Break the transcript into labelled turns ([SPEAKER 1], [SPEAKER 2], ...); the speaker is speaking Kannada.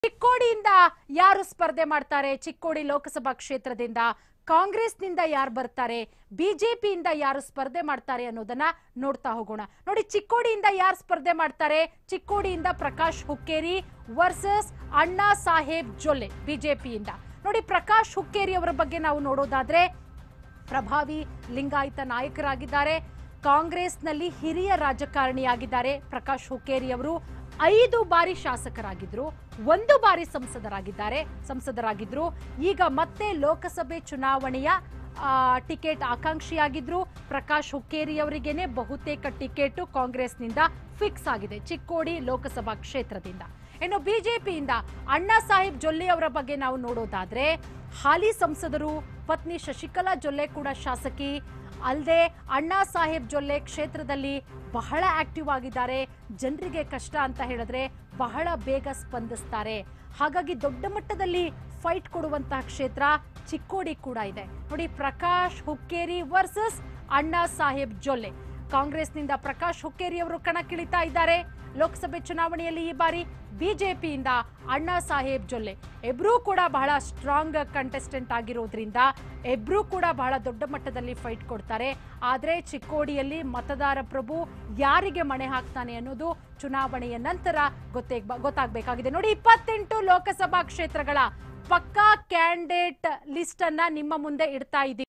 [SPEAKER 1] ಚಿಕ್ಕೋಡಿಯಿಂದ ಯಾರು ಸ್ಪರ್ಧೆ ಮಾಡ್ತಾರೆ? ಚಿಕ್ಕೋಡಿ ಲೋಕಸಭಾ ಕ್ಷೇತ್ರದಿಂದ ಕಾಂಗ್ರೆಸ್ನಿಂದ ಯಾರು ಬರ್ತಾರೆ, ಬಿಜೆಪಿಯಿಂದ ಯಾರು ಸ್ಪರ್ಧೆ ಮಾಡ್ತಾರೆ ಅನ್ನೋದನ್ನ ನೋಡ್ತಾ ಹೋಗೋಣ. ನೋಡಿ, ಚಿಕ್ಕೋಡಿಯಿಂದ ಯಾರು ಸ್ಪರ್ಧೆ ಮಾಡ್ತಾರೆ? ಚಿಕ್ಕೋಡಿಯಿಂದ ಪ್ರಕಾಶ್ ಹುಕ್ಕೇರಿ ವರ್ಸಸ್ ಅಣ್ಣಾ ಸಾಹೇಬ್ ಜೊಲ್ಲೆ ಬಿಜೆಪಿಯಿಂದ. ನೋಡಿ, ಪ್ರಕಾಶ್ ಹುಕ್ಕೇರಿ ಅವರ ಬಗ್ಗೆ ನಾವು ನೋಡೋದಾದ್ರೆ ಪ್ರಭಾವಿ ಲಿಂಗಾಯತ ನಾಯಕರಾಗಿದ್ದಾರೆ. ಕಾಂಗ್ರೆಸ್ನಲ್ಲಿ ಹಿರಿಯ ರಾಜಕಾರಣಿಯಾಗಿದ್ದಾರೆ. ಪ್ರಕಾಶ್ ಹುಕ್ಕೇರಿ ಅವರು 5 ಬಾರಿ ಶಾಸಕರಾಗಿದ್ರು, 1 ಬಾರಿ ಸಂಸದರಾಗಿದ್ರು. ಈಗ ಮತ್ತೆ ಲೋಕಸಭೆ ಚುನಾವಣೆಯ ಟಿಕೆಟ್ ಆಕಾಂಕ್ಷಿಯಾಗಿದ್ರು. ಪ್ರಕಾಶ್ ಹುಕ್ಕೇರಿ ಅವರಿಗೇನೆ ಬಹುತೇಕ ಟಿಕೆಟ್ ಕಾಂಗ್ರೆಸ್ನಿಂದ ಫಿಕ್ಸ್ ಆಗಿದೆ ಚಿಕ್ಕೋಡಿ ಲೋಕಸಭಾ ಕ್ಷೇತ್ರದಿಂದ. ಇನ್ನು ಬಿಜೆಪಿಯಿಂದ ಅಣ್ಣಾ ಸಾಹೇಬ್ ಜೊಲ್ಲೆ ಅವರ ಬಗ್ಗೆ ನಾವು ನೋಡೋದಾದ್ರೆ ಹಾಲಿ ಸಂಸದರು, ಪತ್ನಿ ಶಶಿಕಲಾ ಜೊಲ್ಲೆ ಕೂಡ ಶಾಸಕಿ. ಅಲ್ಲದೆ ಅಣ್ಣಾ ಸಾಹೇಬ್ ಜೊಲ್ಲೆ ಕ್ಷೇತ್ರದಲ್ಲಿ ಬಹಳ ಆಕ್ಟಿವ್ ಆಗಿದ್ದಾರೆ. ಜನರಿಗೆ ಕಷ್ಟ ಅಂತ ಹೇಳಿದ್ರೆ ಬಹಳ ಬೇಗ ಸ್ಪಂದಿಸ್ತಾರೆ. ಹಾಗಾಗಿ ದೊಡ್ಡ ಮಟ್ಟದಲ್ಲಿ ಫೈಟ್ ಕೊಡುವಂತಹ ಕ್ಷೇತ್ರ ಚಿಕ್ಕೋಡಿ ಕೂಡ ಇದೆ. ನೋಡಿ, ಪ್ರಕಾಶ್ ಹುಕ್ಕೇರಿ ವರ್ಸಸ್ ಅಣ್ಣಾ ಸಾಹೇಬ್ ಜೊಲ್ಲೆ. ಕಾಂಗ್ರೆಸ್ನಿಂದ ಪ್ರಕಾಶ್ ಹುಕ್ಕೇರಿ ಅವರು ಕಣಕ್ಕಿಳಿತಾ ಇದ್ದಾರೆ ಲೋಕಸಭೆ ಚುನಾವಣೆಯಲ್ಲಿ. ಈ ಬಾರಿ ಬಿಜೆಪಿಯಿಂದ ಅಣ್ಣಾ ಸಾಹೇಬ್ ಜೊಲ್ಲೆ. ಇಬ್ರೂ ಕೂಡ ಬಹಳ ಸ್ಟ್ರಾಂಗ್ ಕಂಟೆಸ್ಟೆಂಟ್ ಆಗಿರೋದ್ರಿಂದ ಇಬ್ರೂ ಕೂಡ ಬಹಳ ದೊಡ್ಡ ಮಟ್ಟದಲ್ಲಿ ಫೈಟ್ ಕೊಡ್ತಾರೆ. ಆದ್ರೆ ಚಿಕ್ಕೋಡಿಯಲ್ಲಿ ಮತದಾರ ಪ್ರಭು ಯಾರಿಗೆ ಮಣೆ ಹಾಕ್ತಾನೆ ಅನ್ನೋದು ಚುನಾವಣೆಯ ನಂತರ ಗೊತ್ತಾಗಬೇಕಾಗಿದೆ. ನೋಡಿ, 28 ಲೋಕಸಭಾ ಕ್ಷೇತ್ರಗಳ ಪಕ್ಕಾ ಕ್ಯಾಂಡಿಡೇಟ್ ಲಿಸ್ಟ್ ಅನ್ನ ನಿಮ್ಮ ಮುಂದೆ ಇಡ್ತಾ ಇದ್ದೀವಿ.